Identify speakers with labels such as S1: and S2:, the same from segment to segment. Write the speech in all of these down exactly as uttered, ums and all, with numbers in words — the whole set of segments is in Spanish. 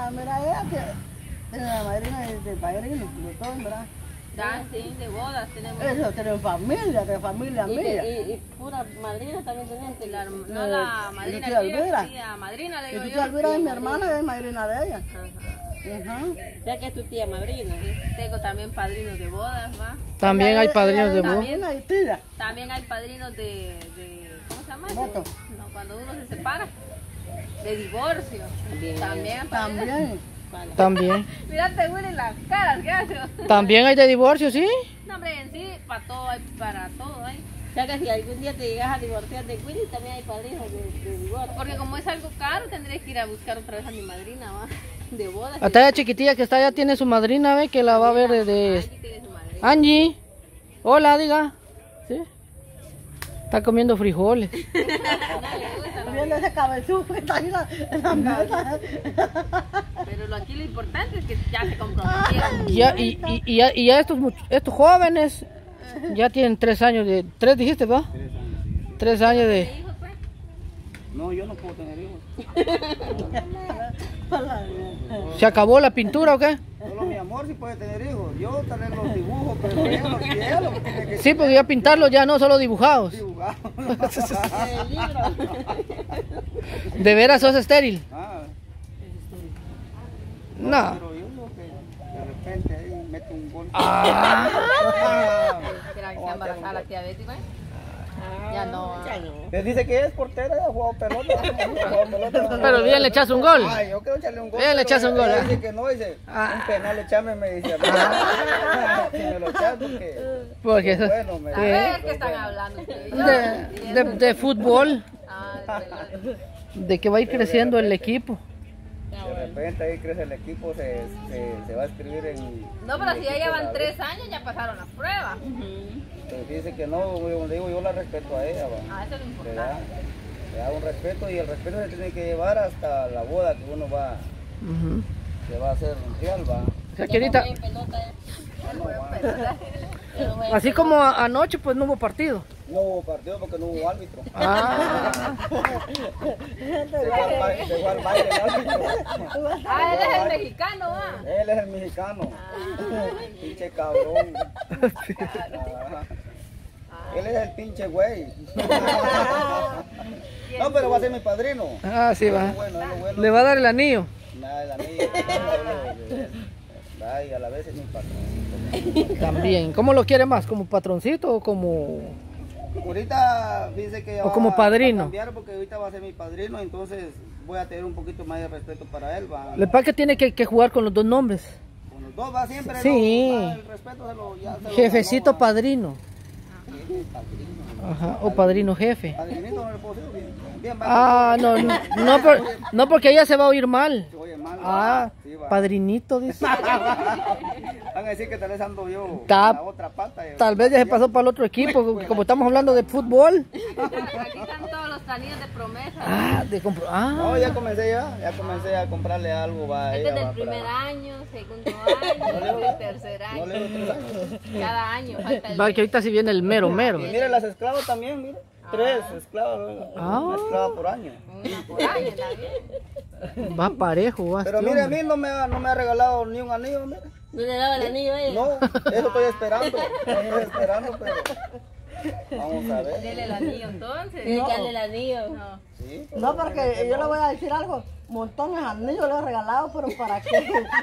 S1: mira, mira, ella tiene, tiene la madrina de, de padrino, de todo, ¿verdad?
S2: Ya, sí, de bodas tenemos.
S1: Eso, tenemos familia, de familia
S3: Y,
S1: mía.
S3: y, y pura madrina también tenían.
S2: La, no la madrina,
S1: tía
S2: sí,
S1: Elvira.
S2: tía madrina le
S1: Y
S2: digo
S1: tu
S2: yo.
S1: tía Elvira es mi hermana, es madrina de ella.
S2: Ajá.
S1: Ajá.
S3: Ya que es tu tía madrina.
S2: Tengo también padrinos de bodas, ¿va?
S4: También hay padrinos de boda.
S1: También hay tía.
S2: También hay padrinos de, de ¿cómo se llama?
S1: Voto.
S2: No, cuando uno se separa. De divorcio.
S3: Bien.
S2: También hay padrinos.
S1: También.
S4: También.
S2: Mírate, Willy, las caras que hace.
S4: También hay de divorcio, ¿sí?
S2: No, hombre, en sí, para todo hay, para todo hay.
S3: Ya que si algún día te llegas a divorciar de Willy, también hay padrinos de, de divorcio.
S2: Porque como es algo caro, tendré que ir a buscar otra vez a mi madrina, ¿va? De bodas.
S4: Hasta la chiquitilla que está allá tiene su madrina, ve, que la va a ver de... de-
S2: Aquí tiene su madrina.
S4: Angie. Hola, diga. ¿Sí? Está comiendo frijoles.
S1: Viendo ese cabezudo que está ahí en la, en la mesa.
S2: Pero lo, aquí lo importante es que ya se comprometieron.
S4: Ya, y, y, y ya, y ya estos, much- estos jóvenes ya tienen tres años de... ¿Tres dijiste, va?
S5: Tres años, sí.
S4: Tres años de...
S2: Hijos, pues.
S5: No, yo no puedo tener hijos.
S4: ¿Se acabó la pintura o qué?
S5: Solo mi amor sí puede tener hijos. Yo tal vez los dibujo, pero ella lo quiere, lo que tiene que
S4: Sí, porque ya pintarlos ya no solo dibujados.
S5: dibujar.
S3: El libro.
S4: ¿De veras sos estéril?
S5: Ah,
S4: No.
S5: pero yo digo que de repente ahí meto un gol.
S4: Ah.
S2: ¿Será que se embarazada la tía Betty, pues? Ya no.
S3: Ya no.
S5: Les dice que es portera, ha jugado pelota. ha jugado pelota.
S4: Pero bien le echas un gol.
S5: Ay, yo quiero echarle un gol.
S4: Bien le
S5: pero
S4: echas un
S5: ella
S4: gol, ¿eh?
S5: Dice que no, dice,
S4: Ah.
S5: un penal echame, me dice. Ah. Si me lo echas, porque...
S4: Porque eso-
S5: Bueno, me
S2: A
S4: Sí.
S2: ver qué están hablando ustedes.
S4: de, de, de fútbol,
S2: Ah, de verdad.
S4: de que va a ir creciendo el equipo.
S5: De repente ahí crece el equipo, se, se, se va a escribir en...
S2: No, pero
S5: en
S2: si ya
S5: el equipo
S2: llevan
S5: de
S2: tres años, ya pasaron la prueba.
S5: Pero dice que no, yo, digo, yo la respeto a ella, va.
S2: Ah, eso es lo
S5: Le da,
S2: importante.
S5: le da un respeto y el respeto se tiene que llevar hasta la boda que uno va,
S4: Ujú.
S5: que va a hacer real, va.
S4: O sea que ahorita,
S3: En pelota,
S2: Ya no voy a empezar.
S3: ya no voy a-
S4: así como a- anoche, pues no hubo partido.
S5: No hubo partido porque no hubo árbitro.
S4: Ah,
S5: Se fue al baile, se fue al baile el árbitro.
S2: Ah, él es el mexicano, ¿va?
S5: Él es el mexicano. Pinche cabrón. Ajá. Él es el pinche güey. No, pero va a ser mi padrino.
S4: ah, sí va.
S5: Bueno, es lo bueno.
S4: Le va a dar el anillo.
S5: Nada, el anillo. Ay, a la vez es mi patrón.
S4: También. ¿Cómo lo quiere más? ¿Como patroncito o como...?
S5: Ahorita dice que
S4: O
S5: va-
S4: como padrino.
S5: va a cambiar porque ahorita va a ser mi padrino, entonces voy a tener un poquito más de respeto para él. Va.
S4: Le pasa que tiene que, que jugar con los dos nombres.
S5: Con los dos va siempre.
S4: Sí.
S5: lo- va, el respeto se lo, ya se lo
S4: Jefecito
S5: ganó, va.
S4: padrino.
S5: Sí, padrino.
S4: Ajá, o padrino jefe.
S5: Padrinito no le puedo decir bien. Bien, va.
S4: Ah, no, no, no, por- no porque ella se va a oír mal.
S5: Se oye mal.
S4: Ah,
S5: Sí, va.
S4: padrinito, dice.
S5: Van a decir que tal vez ando yo
S4: Ta-
S5: en la otra pata. eh.
S4: Tal vez ya se pasó para el otro equipo, porque como estamos hablando de fútbol.
S2: Aquí están todos los anillos de promesa.
S4: Ah, de compro.
S5: No,
S4: Ah,
S5: ya comencé ya, ya comencé a comprarle algo, va. a
S2: Este
S5: ella,
S2: es
S5: va,
S2: del primer
S5: para-
S2: año, segundo año, del tercer
S5: No
S2: año.
S5: le doy tres años.
S2: Cada año falta el
S4: va que ahorita sí viene el mero mero.
S5: Y mire las esclavas también, mire. Tres esclavas, ¿verdad?
S4: Ah.
S5: Una esclava por año.
S2: una por año también.
S4: Va parejo, va.
S5: Pero
S4: este
S5: mire, a
S4: hombre.
S5: mí no me, ha, no me ha regalado ni un anillo, mire.
S3: ¿No le daba el anillo a ella?
S5: No, eso estoy esperando. Estoy esperando, pero vamos a ver.
S2: Dele el anillo entonces.
S3: Tiene que darle el anillo.
S2: No.
S5: Sí,
S1: No, porque yo le voy a decir algo. Montones de anillos le he regalado, pero para que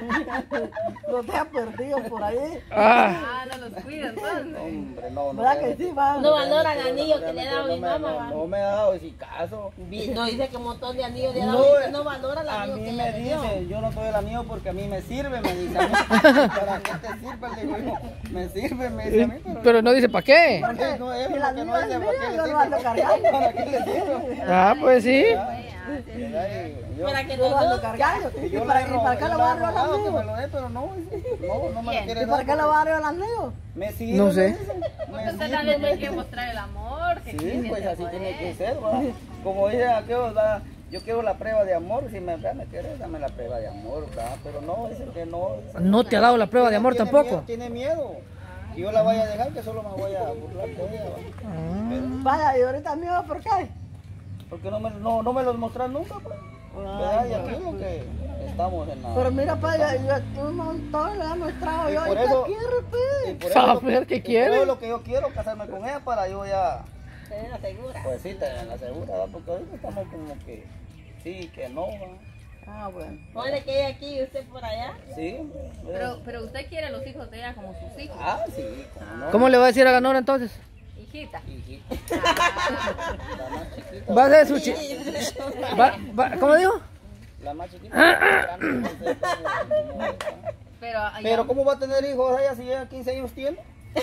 S1: los deja perdidos por ahí.
S4: Ah,
S2: Ah, no los cuida entonces.
S5: hombre, no, no.
S1: ¿Verdad
S5: me-
S1: que sí, va?
S3: No valoran anillos que
S5: no,
S3: le ha
S5: no,
S3: dado
S5: no
S3: mi
S5: me-
S3: mamá.
S5: no,
S3: va.
S5: no me ha dado ese caso.
S3: No dice que un montón de anillos le ha
S5: No,
S3: dado y
S5: eh,
S3: no valora el
S5: A
S3: anillo
S5: mí
S3: que
S5: me
S3: ella le dio.
S5: dice, yo no doy el anillo porque a mí me sirve, me dice a mí. ¿Para qué te sirve? Le digo yo, me sirve, me dice a mí, pero...
S4: pero no dice para qué.
S5: No, no, es
S1: Si el
S5: porque
S1: anillo
S5: no
S1: es
S5: dice
S1: mío,
S5: para qué le
S1: yo lo
S5: sirve.
S1: ando cargando.
S5: ¿Para qué le sirve?
S4: Ah, pues sí.
S5: ¿Verdad? Y yo-
S3: Para que
S1: Yo lo
S3: los
S1: ando
S3: dos.
S1: cargando.
S5: y
S1: ¿Y
S5: yo
S1: para,
S5: le he
S1: y para qué
S5: ro-
S1: lo
S5: yo
S1: va a
S5: le he
S1: dar el
S5: rogado que me
S1: anillo?
S5: lo dé, pero no, dice, no, no me lo quiere
S1: ¿Y
S5: dar.
S1: para qué lo va a dar el anillo?
S5: Me sirve,
S4: No sé.
S5: me dice,
S2: Porque
S5: me
S2: usted
S5: sirve,
S2: también
S5: me
S2: tiene que
S5: dice.
S2: mostrar el amor que
S5: Sí,
S2: tiene
S5: pues así
S2: por
S5: tiene que
S2: él.
S5: ser, ¿va? Como dice aquellos, ¿va? Yo quiero la prueba de amor, si me, me quieres, dame la prueba de amor, ¿va? Pero no, dice que no. dice,
S4: No te ha dado la prueba de amor
S5: tiene
S4: tampoco.
S5: miedo, tiene miedo. Y yo la vaya a dejar, que solo me voy a burlar de ella, ¿va?
S4: Ah,
S1: Vaya, y ahorita mío, ¿por qué?
S5: Porque no me, no, no me los mostran nunca, pues. ¿verdad? Y aquí lo que estamos en la...
S1: Pero mira, pues, yo, yo un montón le he mostrado
S5: Y
S1: yo.
S5: por
S1: ¿Y
S5: eso-
S1: qué quiere, pues?
S5: y por eso
S4: A
S5: lo-
S4: ver, ¿qué
S5: y por
S4: quiere?
S5: eso lo que yo quiero, casarme con ella para yo ya...
S3: Se la segura.
S5: Pues sí, tener la segura, ¿verdad? Porque ahorita estamos como que sí, que no, ¿verdad?
S1: Ah, bueno.
S3: Ponle que ella aquí y usted por allá.
S5: Sí.
S2: Pero, pero usted quiere a los hijos de ella como sus hijos.
S5: Ah, sí, cómo no.
S4: ¿Cómo le va a decir a la Nora entonces?
S2: Hijita.
S5: Hijita. La más chiquita.
S4: Va a ser su chi... va- va- ¿Cómo dijo?
S5: La más chiquita. la grande, no sé cómo- cómo-
S2: Pero, allá-
S5: Pero ¿cómo va a tener hijos ella si ella quince años tiene?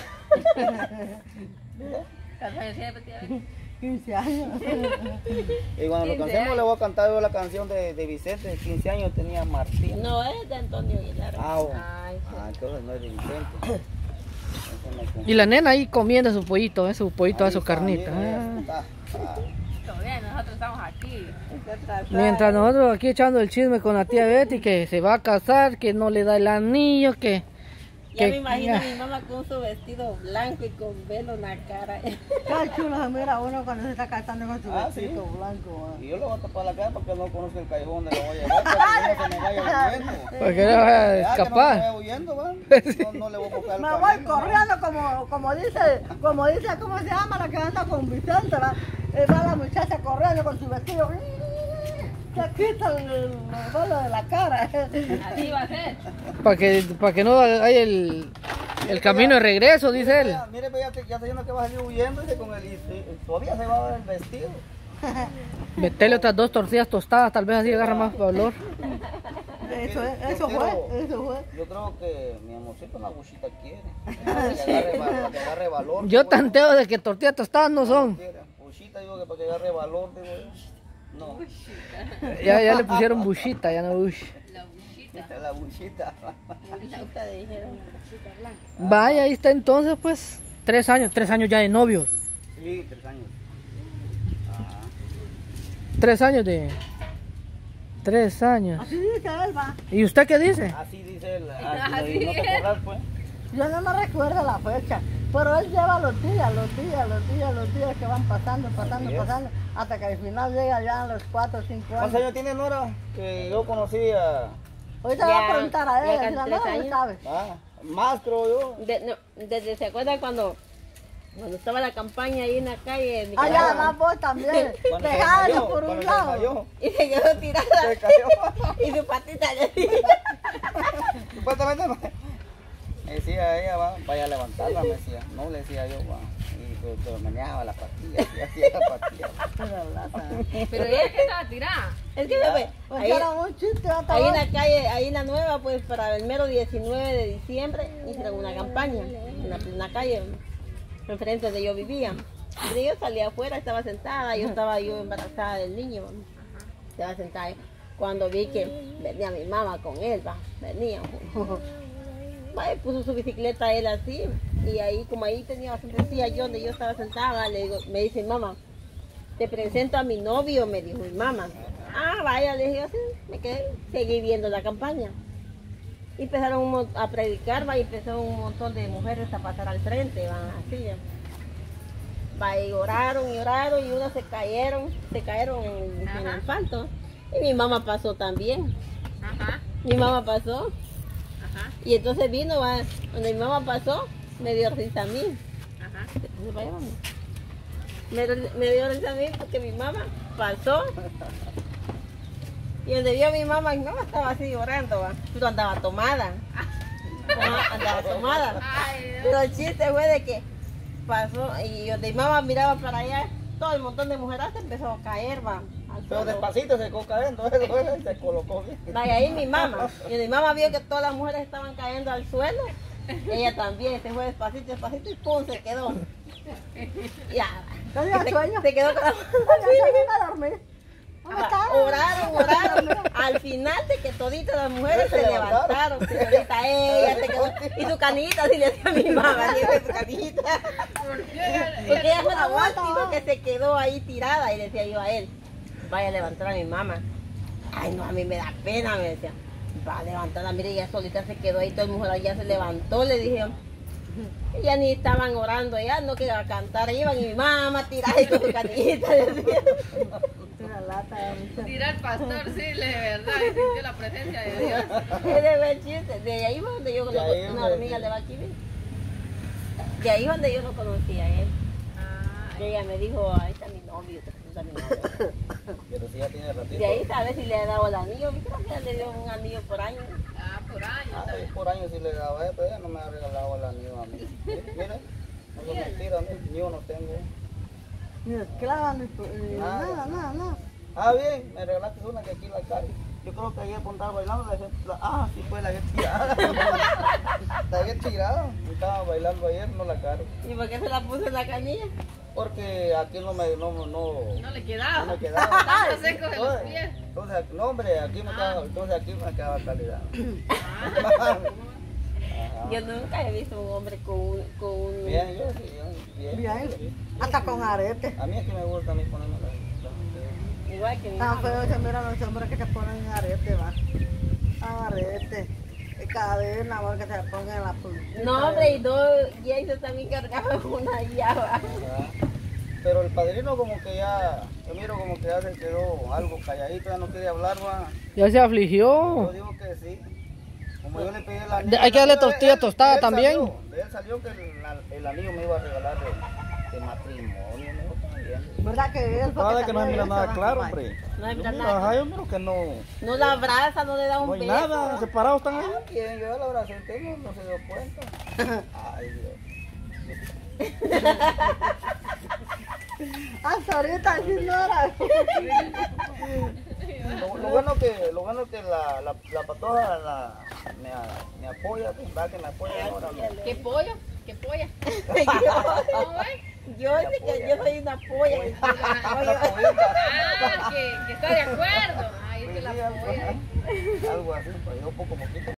S2: ¿cuántos años tiene, tía Betty?
S1: quince años.
S5: Y cuando nos
S2: quince
S5: cansemos
S2: años.
S5: le voy a cantar yo la canción de, de Vicente, quince años tenía Martín.
S3: No, es de Antonio Aguilar.
S5: Ah, bueno.
S2: Ay, sí.
S5: Ah, entonces no es de Vicente. Eso me confundí.
S4: Y la nena ahí comiendo su pollito, ¿eh? su pollito,
S5: Ahí
S4: su
S5: está,
S4: carnita.
S5: mira,
S4: Ah.
S5: ya está. Ah.
S2: Todavía nosotros estamos aquí.
S4: Mientras nosotros aquí echando el chisme con la tía Betty, que se va a casar, que no le da el anillo, que...
S3: Ya
S4: que-
S3: me imagino a
S4: ya.
S3: mi mamá con su vestido blanco y con velo en la cara.
S1: Qué chulo se mira uno cuando se está casando con su
S5: Ah,
S1: vestido
S5: sí.
S1: blanco.
S5: Y yo lo voy a tapar la cara porque no conozco el callejón donde lo voy a llevar, para que no se me vaya huyendo.
S4: Porque no va a
S5: Ya, que no se
S4: escapar.
S5: vaya huyendo, ¿va? No, no le voy a buscar el
S1: Me voy
S5: camino.
S1: corriendo como, como dice, como dice, ¿cómo se llama la que anda con Vicente? Va, Eh, va la muchacha corriendo con su vestido. Se quita el, el velo de la cara.
S2: Así va a ser.
S4: Para que, para que no haya el, el camino de regreso, dice él.
S5: Mira, mire, ve, ya, te, ya está diciendo que va a salir huyendo dice, con el, y, y todavía se va a ver el vestido.
S4: Metele otras dos tortillas tostadas, tal vez así agarra más valor.
S1: Eso, es-
S5: Yo
S1: eso
S5: quiero-
S1: fue, eso fue.
S5: Yo creo que mi amorcito una buchita quiere. Para que agarre, va- para que agarre valor.
S4: Yo
S5: digo
S4: tanteo de que tortillas tostadas no son.
S5: Quiere. Buchita digo que para que agarre valor, digo yo. No,
S4: Ya, ya le pusieron bushita, ya no bush.
S2: La buchita.
S5: esta es la buchita.
S3: Chiquita le dijeron.
S4: Vaya, ahí está entonces pues. Tres años, tres años ya de novios.
S5: Sí, tres años. Ajá.
S4: Tres años de... Tres años.
S1: Así dice él, va.
S4: ¿Y usted qué dice?
S5: Así dice él. Así
S2: Así
S5: no te
S2: es.
S5: acordás, pues.
S1: Yo no me recuerdo la fecha, pero él lleva los días, los días, los días, los días que van pasando, pasando,
S5: Así es.
S1: pasando, hasta que al final llega ya a los cuatro o cinco
S5: ¿Cuántos
S1: años.
S5: años tiene Nora? Que yo conocí a...
S1: Ahorita le voy a
S3: Ya,
S1: preguntar a
S3: ya
S1: ella,
S3: casi
S1: si la
S3: tres
S1: no,
S3: años.
S1: sabe.
S5: Ah, más creo yo.
S3: De- no, desde se acuerda cuando, cuando estaba la campaña ahí en la calle en
S1: Allá
S3: Nicaragua,
S1: más vos también,
S5: Cuando se
S1: dejalo
S5: desmayó,
S1: por
S5: cuando
S1: un
S5: se
S1: lado.
S5: desmayó.
S3: y se quedó tirada
S5: Se cayó.
S3: y su patita le dio.
S5: Supuestamente me me decía ella, va, vaya a levantarla, me decía. No, le decía yo, va. Y pero, pero meneaba la pastilla, y hacía la pastilla.
S2: Pero ella que estaba tirada.
S3: Es que me fue.
S1: Pues
S3: Ahí,
S1: era un chiste, hasta
S3: ahí en
S1: vos.
S3: la calle, ahí en la nueva, pues para el mero diecinueve de diciembre hicieron una campaña en la, en la calle, enfrente donde yo vivía. Y yo salía afuera, estaba sentada, yo estaba yo embarazada del niño, va. Estaba sentada ahí. Cuando vi que venía mi mamá con él, va, venía. Va, y puso su bicicleta él así, y ahí, como ahí tenía bastante silla yo donde yo estaba sentada, le digo, me dice, mamá, te presento a mi novio, me dijo mi mamá. Ah, vaya, le dije así, me quedé, seguí viendo la campaña. Y empezaron un mon- a predicar, va, y empezó un montón de mujeres a pasar al frente, van así. ya. Va, y oraron y oraron, y unas se cayeron, se cayeron en, en el
S2: Ajá.
S3: asfalto. Y mi mamá pasó también,
S2: Ajá,
S3: mi mamá pasó.
S2: ajá,
S3: Y entonces vino, va, donde mi mamá pasó, me dio risa a mí.
S2: ajá.
S3: Entonces, vaya, vamos. Me, me dio risa a mí porque mi mamá pasó. Y donde vio a mi mamá, mi mamá estaba así llorando, va. Pero andaba tomada. Ah, andaba tomada.
S2: Ay,
S3: Pero el chiste fue de que pasó y donde mi mamá miraba para allá, todo el montón de mujeres empezó a caer, va. al
S5: Pero
S3: suelo.
S5: despacito se quedó cayendo, y se colocó bien.
S3: Vaya ahí mi mamá. Y mi mamá vio que todas las mujeres estaban cayendo al suelo. Ella también se fue despacito, despacito y pum, se quedó. Ya.
S1: Tenía
S3: Se,
S1: sueño.
S3: se quedó con la
S1: Tenía sueño y me dormí. ¿Dónde está?
S3: Oraron, oraron. Al final de que toditas las mujeres
S5: Se
S3: se
S5: levantaron.
S3: levantaron. Señorita, ella se quedó. Y su canillita así le decía a mi mamá, le decía su canillita. Porque ella fue la última que se quedó ahí tirada. Y le decía yo a él, vaya a levantar a mi mamá. Ay, no, a mí me da pena, me decía. Va a levantarla, mire, ella solita se quedó ahí, toda la mujer ya se levantó, le dije. Y ya ni estaban orando, ya no quería cantar, iban y mi mamá tirada y con su canillita, le decía.
S1: Una lata de muchacha.
S2: Dirá el pastor, sí, de verdad, y sintió la presencia de Dios.
S3: Ese fue el chiste. De ahí fue donde yo
S5: De
S3: conocí
S5: ahí
S3: una
S5: fue,
S3: amiga
S5: sí.
S3: de Baquibí. De ahí donde yo lo conocí a él.
S2: Ah,
S3: Y ella me dijo, ahí está mi novio, te presenta a mi novio.
S5: Pero si ya tiene ratito.
S3: De ahí sabe si le ha dado el anillo. Creo que le dio un anillo por año.
S2: ah, por años.
S5: Ah,
S2: ¿sabes?
S5: yo por años sí le daba, eh, pero ella no me ha regalado el anillo a mí. Mira, no es mentira, ni- ni uno tengo.
S1: Ni esclava, ni, ni
S5: Nada.
S1: nada, nada, nada.
S5: Ah, bien, me regalaste una que aquí la calle. Yo creo que ayer por andar bailando, la gente, la- ah, sí, pues la había tirado. La había tirado. Estaba bailando ayer, no la caro.
S3: ¿Y por qué se la puso en la canilla?
S5: Porque aquí no me, no, no,
S2: No le quedaba.
S5: no me quedaba.
S2: Tanto seco de los
S5: Entonces,
S2: pies.
S5: entonces, no hombre, aquí me quedaba, entonces aquí me quedaba calidad.
S2: Ah,
S5: Ajá.
S3: Yo nunca he visto un hombre con un... Con un...
S5: Bien, yo sí, yo, bien.
S1: Bien, hasta con arete.
S5: A mí es que me gusta a mí ponerme la, la-
S3: Igual que mi
S1: Tan
S3: mamá.
S1: feo se miran los hombres que se ponen arete, va. Arete. Y cadena, porque se pongan en la puntita.
S3: No, hombre, y dos, Jason también cargaba una llave.
S5: Ajá. Pero el padrino como que ya, yo miro como que ya se quedó algo calladito, ya no quiere hablar, va.
S4: Ya se
S5: Yo
S4: afligió.
S5: digo que sí. Como yo le pedí el anillo.
S4: De- hay que darle
S5: él-
S4: tortilla
S5: él-
S4: tostada
S5: él
S4: también.
S5: Salió, de él salió que el, el anillo me iba a regalar de, de matrimonio. Me dijo, está bien.
S1: ¿Verdad que él?
S6: Nada que no se mira nada claro, hombre.
S3: No hay
S6: Yo
S3: nada.
S6: miro, ajá, yo miro que no,
S3: No la abraza, no le da un
S6: no hay
S3: beso.
S6: nada, separados están ahí.
S5: Ah, ¿quién? Yo la abracé, usted no, no se dio cuenta. Ay, Dios.
S1: Hasta ahorita sí no era.
S5: Lo, lo bueno que, lo bueno que la, la, la patoja la, me, me apoya, pues, va que me apoya ahora. No.
S2: ¿Qué pollo? ¿Qué polla?
S3: yo,
S2: ¿Cómo es?
S3: yo sé que yo soy una polla.
S5: Una pollita.
S2: Ah, que, que está de acuerdo. Ay, es que la
S5: Sí, algo,
S2: polla.
S5: algo así, pues yo poco moquito.